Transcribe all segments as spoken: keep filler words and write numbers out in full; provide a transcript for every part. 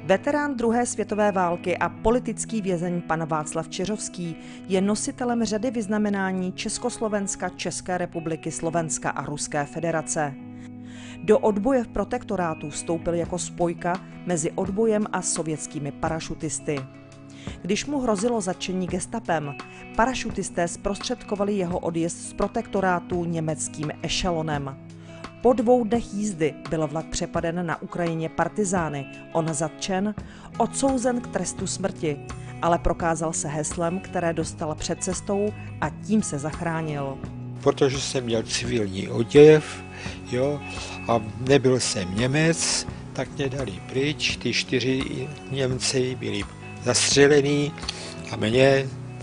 Veterán druhé světové války a politický vězeň pan Václav Čižovský je nositelem řady vyznamenání Československa, České republiky, Slovenska a Ruské federace. Do odboje v protektorátu vstoupil jako spojka mezi odbojem a sovětskými parašutisty. Když mu hrozilo zatčení gestapem, parašutisté zprostředkovali jeho odjezd z protektorátu německým ešelonem. Po dvou dnech jízdy byl vlak přepaden na Ukrajině partizány, on zatčen, odsouzen k trestu smrti, ale prokázal se heslem, které dostal před cestou a tím se zachránil. Protože jsem měl civilní oděv, jo, a nebyl jsem Němec, tak mě dali pryč, ty čtyři Němci byli zastřelení a mě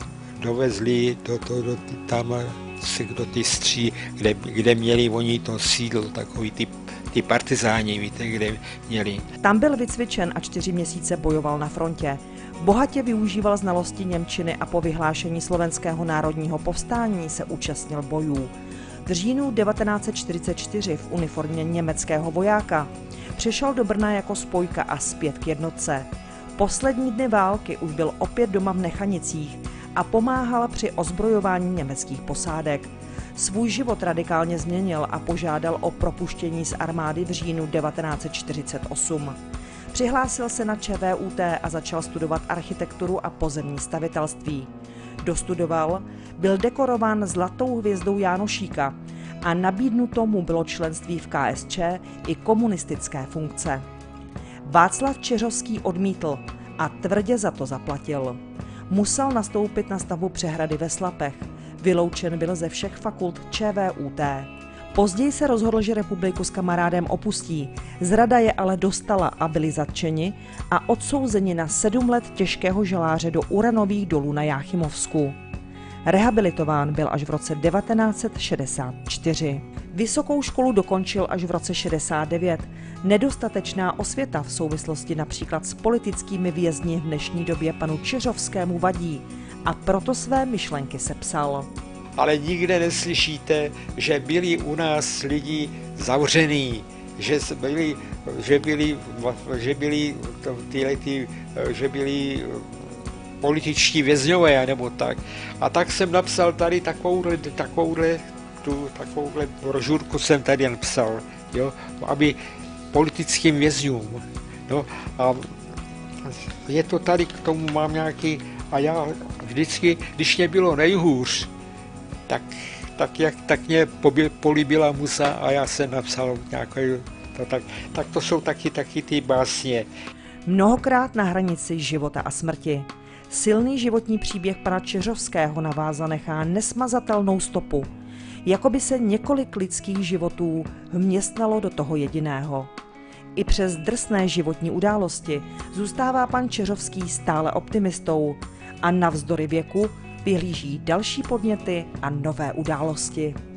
dovezli do, do, do, tam do ty stří, kde, kde měli oni to sídlo, takový ty, ty partizáni, víte, kde měli. Tam byl vycvičen a čtyři měsíce bojoval na frontě. Bohatě využíval znalosti němčiny a po vyhlášení Slovenského národního povstání se účastnil bojů. V říjnu devatenáct set čtyřicet čtyři v uniformě německého vojáka přišel do Brna jako spojka a zpět k jednotce. Poslední dny války už byl opět doma v Nechanicích a pomáhal při ozbrojování německých posádek. Svůj život radikálně změnil a požádal o propuštění z armády v říjnu devatenáct set čtyřicet osm. Přihlásil se na ČVUT a začal studovat architekturu a pozemní stavitelství. Dostudoval, byl dekorován zlatou hvězdou Jánošíka a nabídnuto mu bylo členství v K S Č i komunistické funkce. Václav Čižovský odmítl a tvrdě za to zaplatil. Musel nastoupit na stavbu přehrady ve Slapech. Vyloučen byl ze všech fakult ČVUT. Později se rozhodl, že republiku s kamarádem opustí. Zrada je ale dostala a byli zatčeni a odsouzeni na sedm let těžkého žaláře do uranových dolů na Jáchymovsku. Rehabilitován byl až v roce devatenáct set šedesát čtyři. Vysokou školu dokončil až v roce šedesát devět. Nedostatečná osvěta v souvislosti například s politickými vězni v dnešní době panu Čižovskému vadí a proto své myšlenky sepsal. Ale nikde neslyšíte, že byli u nás lidi zavřený, že byli, že byli, že byli, tyhle, ty, že byli političtí vězňové nebo tak. A tak jsem napsal tady takovouhle, takovouhle, tu, takovouhle brožurku jsem tady napsal, jo, aby politickým vězňům. No, a je to tady, k tomu mám nějaký, a já vždycky, když mě bylo nejhůř, tak, tak, jak, tak mě políbila muza a já jsem napsal nějaký, to, tak, tak to jsou taky, taky ty básně. Mnohokrát na hranici života a smrti. Silný životní příběh pana Čižovského na vás zanechá nesmazatelnou stopu. Jakoby se několik lidských životů vměstnalo do toho jediného. I přes drsné životní události zůstává pan Čižovský stále optimistou a navzdory věku vyhlíží další podněty a nové události.